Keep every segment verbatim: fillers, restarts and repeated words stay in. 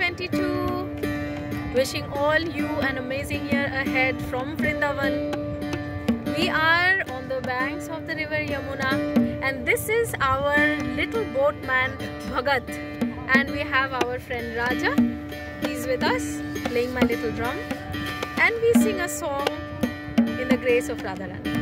twenty-two. Wishing all you an amazing year ahead from Vrindavan. We are on the banks of the river Yamuna, and this is our little boatman Bhagat, and we have our friend Raja. He's with us playing my little drum, and we sing a song in the grace of Radharani.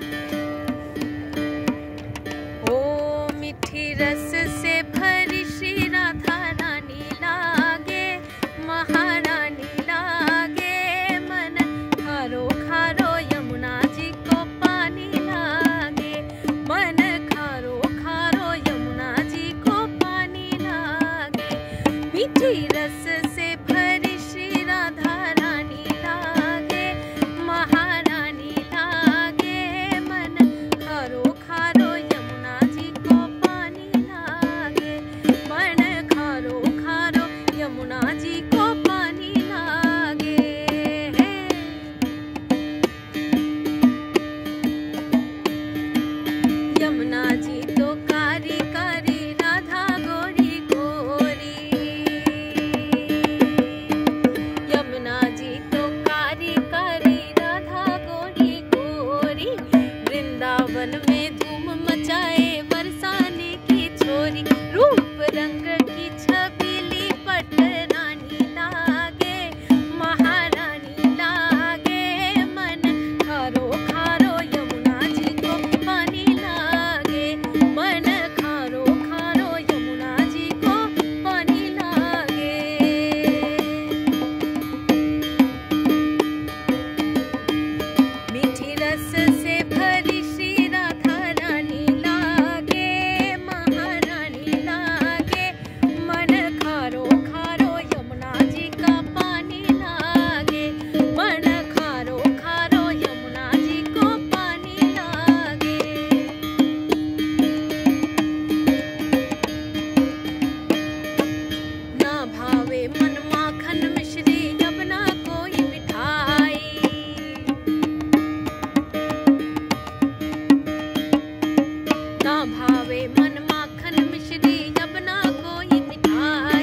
ओ मीठी रस से भरी श्री राधा रानी लागे, महारानी लागे, मन खारो खारो यमुना जी को पानी लागे, मन खारो खारो यमुना जी को पानी लागे। मीठी रस से भरी श्री राधा रानी लागे, महारानी लागे, मन खारो खारो यमुना जी को पानी लागे, मन खारो खारो यमुना जी को पानी लागे। यमुना जी तो कारी कारी, राधा गोरी गोरी, यमुना जी तो कारी कारी, राधा गोरी गोरी, वृंदावन में धूम मचाए बरसाने की छोरी, रूप रंग की छबीली पटरानी लागे, महारानी लागे, मन खारो खारो यमुना जी को पानी लागे, मन खारो खारो यमुना जी को पानी लागे। मीठी रस से भरी श्री राधा रानी लागे, महारानी लागे, मन खारो खारो यमुना जी का पानी लागे, मन खारो खारो यमुना जी को पानी लागे। ना भावे मन माखन मिश्री, जब ना कोई मिठाई, ना भावे मन माखन मिश्री, जब ना कोई मिठाई।